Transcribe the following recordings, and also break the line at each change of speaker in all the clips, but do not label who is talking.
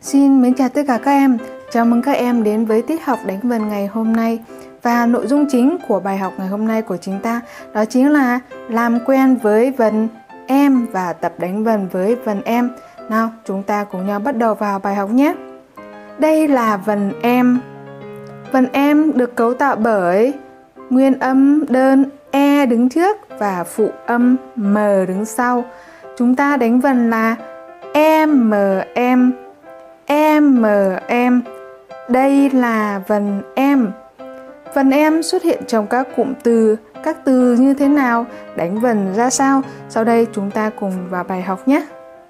Xin mến chào tất cả các em. Chào mừng các em đến với tiết học đánh vần ngày hôm nay. Và nội dung chính của bài học ngày hôm nay của chúng ta đó chính là làm quen với vần em và tập đánh vần với vần em. Nào, chúng ta cùng nhau bắt đầu vào bài học nhé. Đây là vần em. Vần em được cấu tạo bởi nguyên âm đơn e đứng trước và phụ âm m đứng sau. Chúng ta đánh vần là em. Đây là vần em. Vần em xuất hiện trong các cụm từ, các từ như thế nào, đánh vần ra sao? Sau đây chúng ta cùng vào bài học nhé.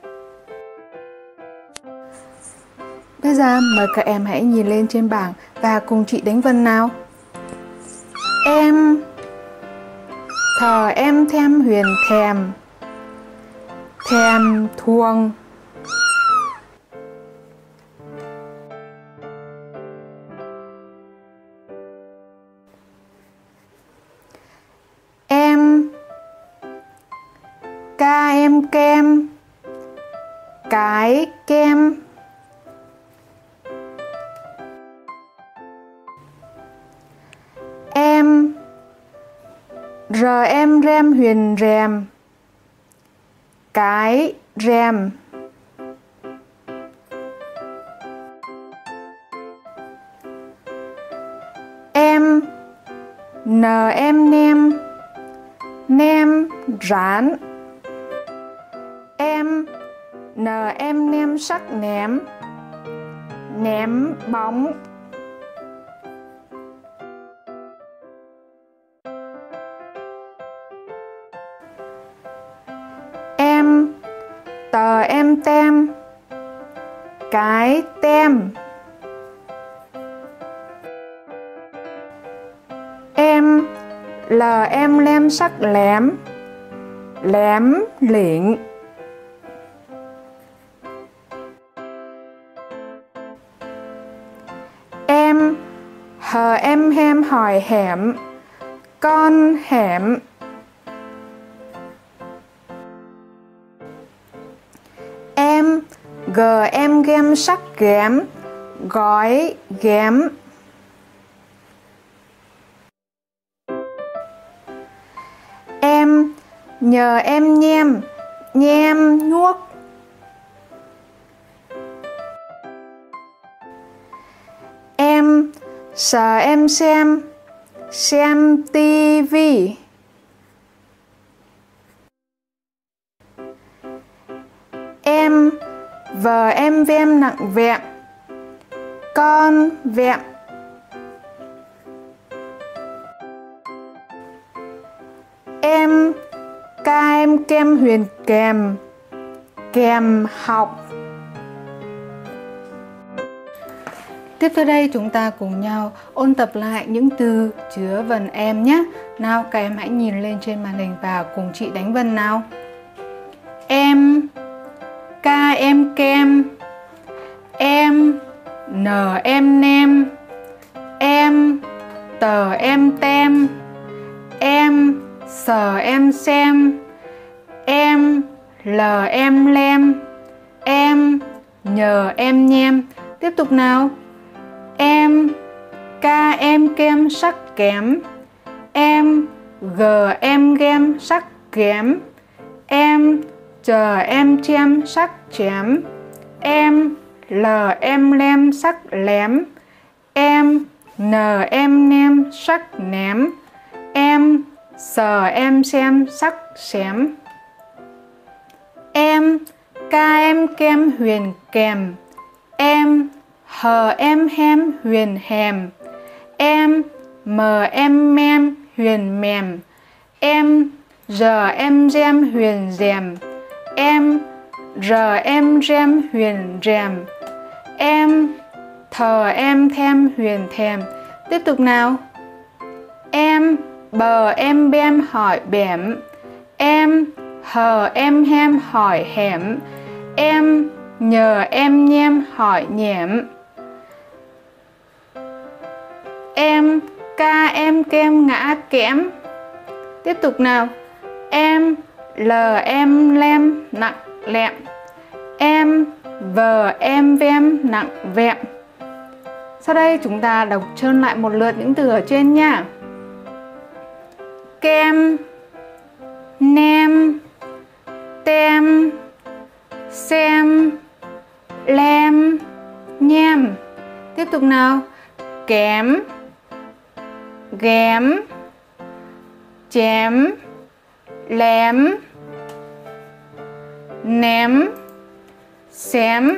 Bây giờ mời các em hãy nhìn lên trên bảng và cùng chị đánh vần nào. Em. Thờ em thêm huyền thèm. Thèm thuồng. Em. Ca em kem. Cái kem. Em. Rờ em rem huyền rèm. Cái rèm. Em. Nờ em nem. Nem rán. Em. Nờ em nem sắc ném. Ném bóng. Em. Tờ em tem. Cái tem. Em. Lờ em lem sắc lém. Lém lịnh. Em. Hờ em hem hỏi hẻm. Con hẻm. Em. Gờ em ghem sắc ghém. Gói ghém. Em. Nhờ em nhem. Nhem nhuốc. Em. Sờ em xem. Xem tivi. Em. Vờ em vem nặng vẹm. Con vẹm. Em. Ca em kem huyền kèm. Kèm học. Tiếp theo đây chúng ta cùng nhau ôn tập lại những từ chứa vần em nhé. Nào, các em hãy nhìn lên trên màn hình và cùng chị đánh vần nào. Em. Ca em kem. Em. Nờ em nem. Em. Tờ em tem. Em. Sờ em xem. Em. Lờ em lem. Em. Nhờ em nhem. Tiếp tục nào. Em. Ca em kem sắc kém. Em. Gờ em ghem sắc ghém. Em. Chờ em chem sắc chém. Em. Lờ em lem sắc lém. Em. Nờ em nem sắc ném. Em. Sờ em xem sắc xém. Em. Ca em kem huyền kèm. Em. Hờ em hem huyền hèm. Em. Mờ em mem huyền mèm. Em. Giờ em gem huyền dèm. Em. Rờ em rem huyền rèm. Em. Thờ em them huyền thèm. Tiếp tục nào. Em. Bờ em bem hỏi bẻm. Em. Hờ em hem hỏi hẻm. Em. Nhờ em nhem hỏi nhẻm. Em. Ca em kem ngã kẽm. Tiếp tục nào. Em. Lờ em lem nặng lẹm. Em. vờ em vem nặng vẹm. Sau đây chúng ta đọc trơn lại một lượt những từ ở trên nha. Kem, nem, tem, xem, lem, nhem. Tiếp tục nào. Kém, ghém, chém, lém, ném, xém,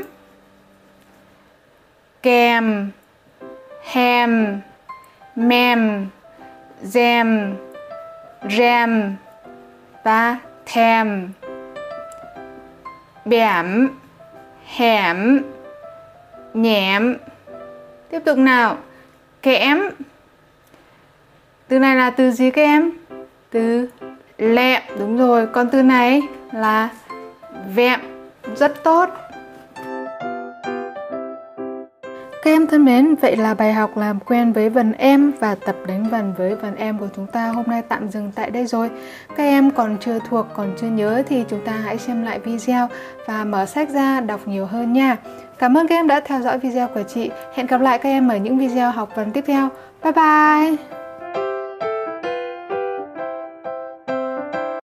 kèm, hem, mem, gem, rem và thèm. Bẻm, hẻm, nhẽm. Tiếp tục nào. Kẽm. Từ này là từ gì các em? Từ lẹm, đúng rồi. Còn từ này là vẹm. Rất tốt. Các em thân mến, vậy là bài học làm quen với vần em và tập đánh vần với vần em của chúng ta hôm nay tạm dừng tại đây rồi. Các em còn chưa thuộc, còn chưa nhớ thì chúng ta hãy xem lại video và mở sách ra đọc nhiều hơn nha. Cảm ơn các em đã theo dõi video của chị. Hẹn gặp lại các em ở những video học vần tiếp theo. Bye bye!